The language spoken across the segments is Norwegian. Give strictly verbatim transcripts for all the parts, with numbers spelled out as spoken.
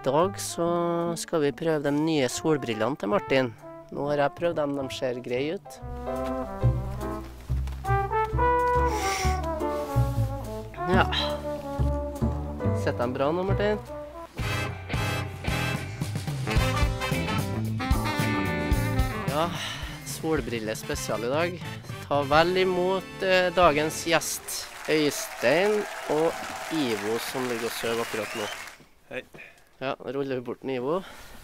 dag så skal vi prøve de nye solbrillene til Martin. Nå har jeg prøvd dem, de ser greie ut. Ja. Sitter de bra nå, Martin? Ja, solbrille spesial i dag. Ta vel imot eh, dagens gjest, Øystein og Ivo, som ligger og søver akkurat nå. Hei. Ja, ruller vi bort den Ivo.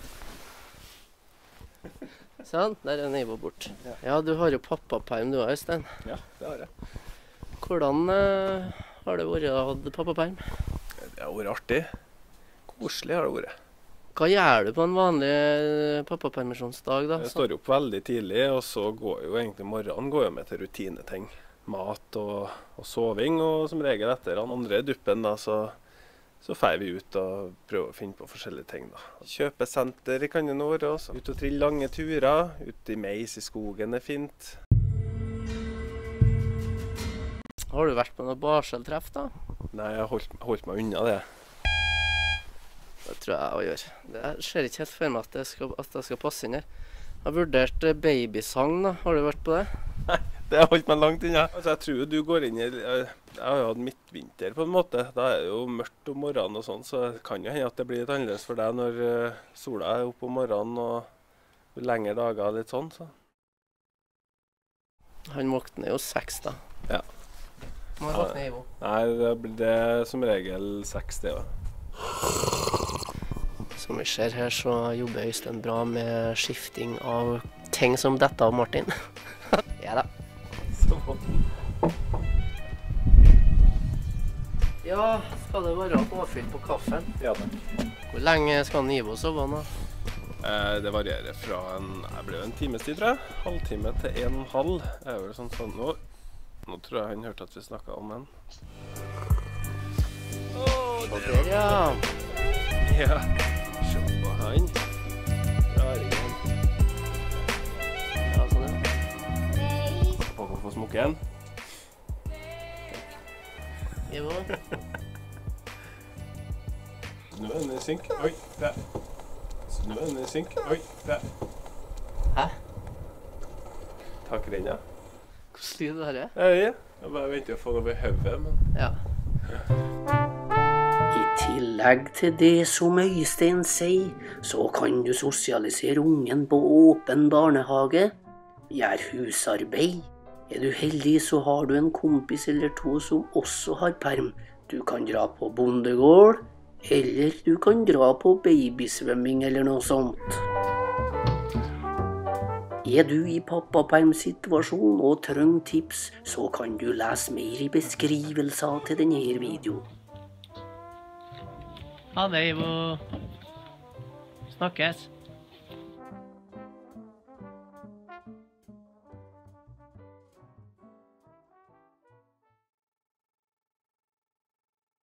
Sånn, der er Ivo bort. Ja. Ja, du har jo pappaperm du har, Øystein. Ja, det har jeg. Hvordan eh, har det vært å ha pappaperm? Det har vært artig. Koselig har det vært. Hva gjør du på en vanlig pappapermisjonsdag da? Jeg står opp veldig tidlig, og så går jo egentlig morgenen går jo med til rutineting. Mat og, og soving, og som regel etter den andre duppen da, så, så fer vi ut og prøver å finne på forskjellige ting da. Kjøpesenter kan det nå være også. Ut og trille lange turer, ut i meis i skogen er fint. Har du vært på noe barseltreff da? Nei, jeg har holdt, holdt meg unna det. Det tror jeg å gjøre. Jeg ser ikke helt for meg at det skal, at det skal passe inn her. Jeg har vurdert babysang da. Har du vært på det? Nei, det har holdt meg langt unna. Altså, jeg tror du går inn i, jeg har jo hatt midtvinter på en måte. Da er det jo mørkt om morgenen og sånn, så det kan jo hende at det blir litt annerledes for deg når sola er oppe om morgenen og lengre dager litt sånn. Så. Han våkner jo seks da. Ja. Når våkner Ivo? Nei, det blir det som regel seks det da. Som vi ser her så jobber Øystein bra med skifting av ting som dette av Martin. Ja da. Ja, skal det være påfyll på kaffen? Ja takk. Hvor lenge skal Ivo sove nå? Eh, det varierer fra en, jeg ble jo en times tid tror jeg, halvtime til en halv. Det er jo sånn sånn nå. Nå tror jeg han hørte at vi snakket om den. Åh, det der ja. Ja, se på han. Raringen. Ja, sånn ja. Hei. Pappa får smukke en. Ivo. Snøen i synk. Oi, der. Snøen i synk. Oi, der. Hæ? Takker den, ja. Hvordan lyd det her er? Ja, ja. Jeg bare venter å få det over høvet, men... Ja. I tillegg til det som Øystein sier, så kan du sosialisere ungen på åpen barnehage. Gjør husarbeid. Er du heldig så har du en kompis eller to som også har perm. Du kan dra på bondegård, eller du kan dra på babysvømming eller noe sånt. Er du i pappapermsituasjon og trenger tips, så kan du lese mer i beskrivelser til denne videoen. Ha det, Ivo. Snakkes.